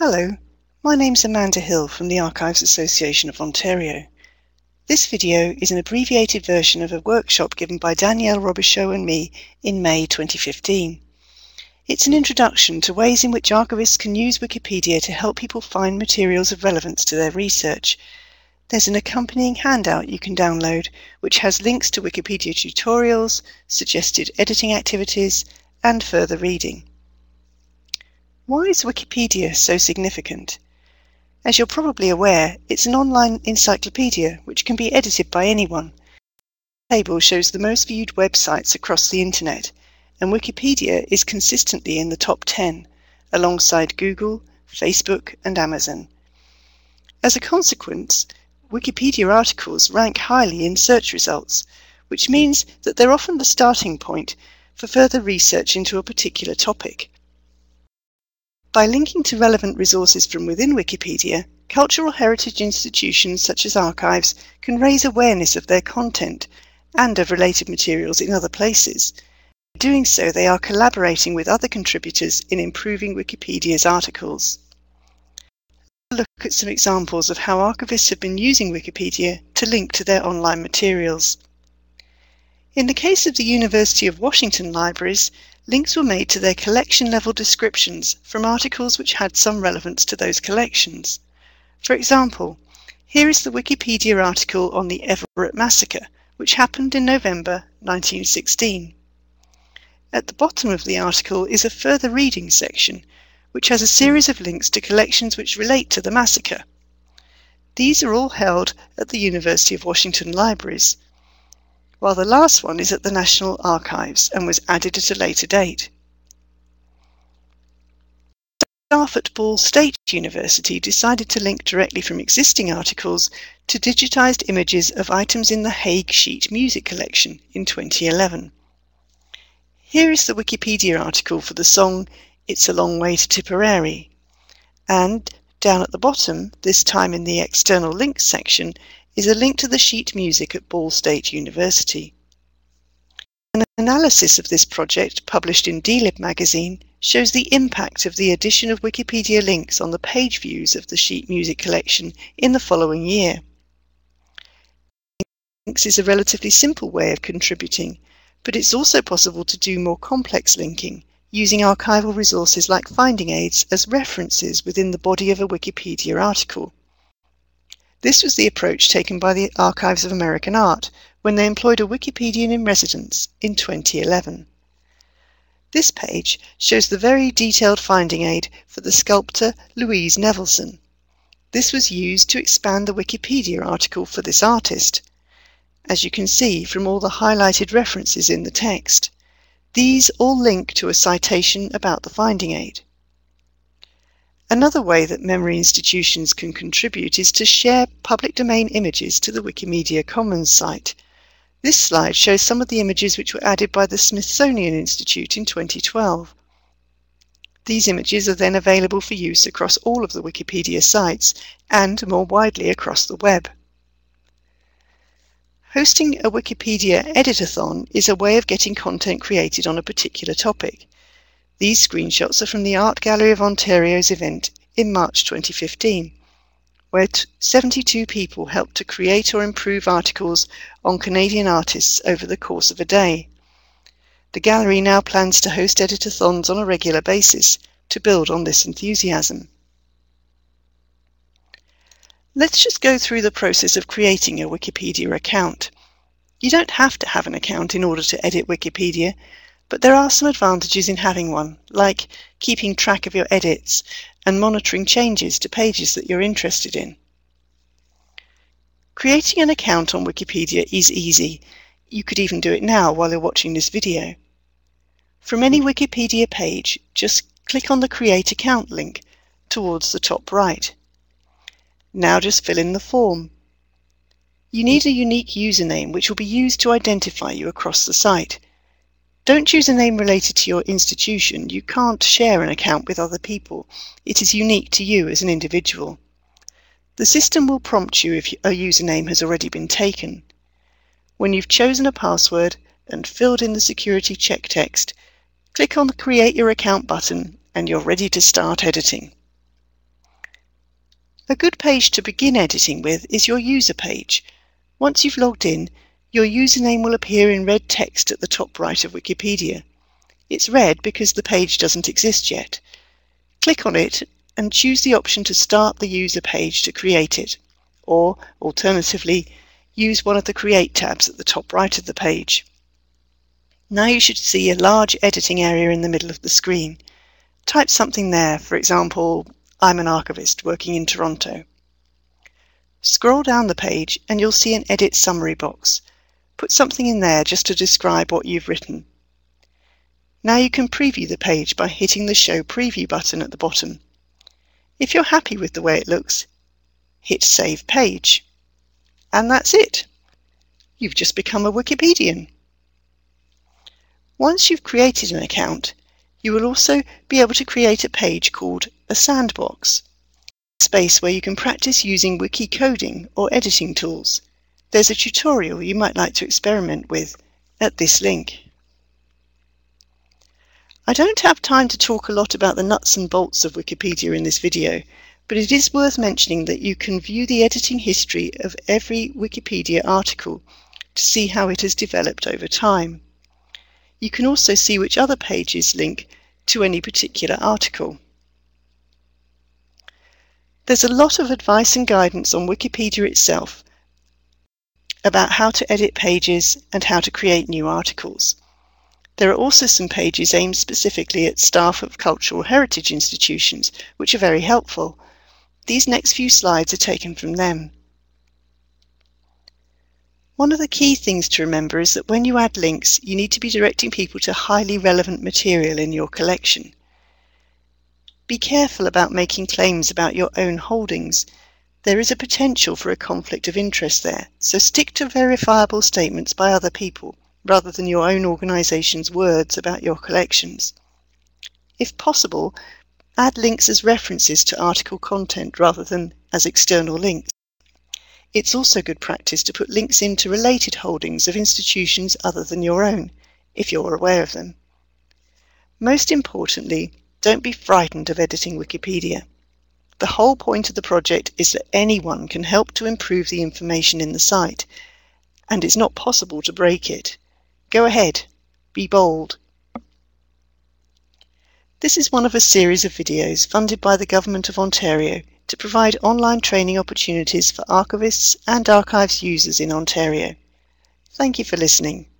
Hello, my name's Amanda Hill from the Archives Association of Ontario. This video is an abbreviated version of a workshop given by Danielle Robichaud and me in May 2015. It's an introduction to ways in which archivists can use Wikipedia to help people find materials of relevance to their research. There's an accompanying handout you can download which has links to Wikipedia tutorials, suggested editing activities, and further reading. Why is Wikipedia so significant? As you're probably aware, it's an online encyclopedia which can be edited by anyone. The table shows the most viewed websites across the internet, and Wikipedia is consistently in the top 10, alongside Google, Facebook, and Amazon. As a consequence, Wikipedia articles rank highly in search results, which means that they're often the starting point for further research into a particular topic. By linking to relevant resources from within Wikipedia, cultural heritage institutions such as archives can raise awareness of their content and of related materials in other places. By doing so, they are collaborating with other contributors in improving Wikipedia's articles. Let's look at some examples of how archivists have been using Wikipedia to link to their online materials. In the case of the University of Washington libraries, links were made to their collection-level descriptions from articles which had some relevance to those collections. For example, here is the Wikipedia article on the Everett Massacre, which happened in November 1916. At the bottom of the article is a further reading section, which has a series of links to collections which relate to the massacre. These are all held at the University of Washington libraries, while the last one is at the National Archives and was added at a later date. Staff at Ball State University decided to link directly from existing articles to digitised images of items in the Hague Sheet Music Collection in 2011. Here is the Wikipedia article for the song It's a Long Way to Tipperary, and down at the bottom, this time in the External Links section, is a link to the sheet music at Ball State University. An analysis of this project published in DLib magazine shows the impact of the addition of Wikipedia links on the page views of the sheet music collection in the following year. Links is a relatively simple way of contributing, but it's also possible to do more complex linking using archival resources like finding aids as references within the body of a Wikipedia article. This was the approach taken by the Archives of American Art when they employed a Wikipedian in residence in 2011. This page shows the very detailed finding aid for the sculptor Louise Nevelson. This was used to expand the Wikipedia article for this artist. As you can see from all the highlighted references in the text, these all link to a citation about the finding aid. Another way that memory institutions can contribute is to share public domain images to the Wikimedia Commons site. This slide shows some of the images which were added by the Smithsonian Institute in 2012. These images are then available for use across all of the Wikipedia sites and more widely across the web. Hosting a Wikipedia editathon is a way of getting content created on a particular topic. These screenshots are from the Art Gallery of Ontario's event in March 2015, where 72 people helped to create or improve articles on Canadian artists over the course of a day. The gallery now plans to host editathons on a regular basis to build on this enthusiasm. Let's just go through the process of creating a Wikipedia account. You don't have to have an account in order to edit Wikipedia, but there are some advantages in having one, like keeping track of your edits and monitoring changes to pages that you're interested in. Creating an account on Wikipedia is easy. You could even do it now while you're watching this video. From any Wikipedia page, just click on the Create Account link towards the top right. Now just fill in the form. You need a unique username which will be used to identify you across the site. Don't choose a name related to your institution. You can't share an account with other people. It is unique to you as an individual. The system will prompt you if a username has already been taken. When you've chosen a password and filled in the security check text, click on the Create Your Account button and you're ready to start editing. A good page to begin editing with is your user page. Once you've logged in, your username will appear in red text at the top right of Wikipedia. It's red because the page doesn't exist yet. Click on it and choose the option to start the user page to create it, or alternatively, use one of the Create tabs at the top right of the page. Now you should see a large editing area in the middle of the screen. Type something there, for example, I'm an archivist working in Toronto. Scroll down the page and you'll see an Edit Summary box. Put something in there just to describe what you've written. Now you can preview the page by hitting the Show Preview button at the bottom. If you're happy with the way it looks, hit Save Page. And that's it. You've just become a Wikipedian. Once you've created an account, you will also be able to create a page called a sandbox, a space where you can practice using wiki coding or editing tools. There's a tutorial you might like to experiment with at this link. I don't have time to talk a lot about the nuts and bolts of Wikipedia in this video, but it is worth mentioning that you can view the editing history of every Wikipedia article to see how it has developed over time. You can also see which other pages link to any particular article. There's a lot of advice and guidance on Wikipedia itself about how to edit pages and how to create new articles. There are also some pages aimed specifically at staff of cultural heritage institutions, which are very helpful. These next few slides are taken from them. One of the key things to remember is that when you add links, you need to be directing people to highly relevant material in your collection. Be careful about making claims about your own holdings. There is a potential for a conflict of interest there, so stick to verifiable statements by other people, rather than your own organisation's words about your collections. If possible, add links as references to article content rather than as external links. It's also good practice to put links into related holdings of institutions other than your own, if you're aware of them. Most importantly, don't be frightened of editing Wikipedia. The whole point of the project is that anyone can help to improve the information in the site, and it's not possible to break it. Go ahead, be bold. This is one of a series of videos funded by the Government of Ontario to provide online training opportunities for archivists and archives users in Ontario. Thank you for listening.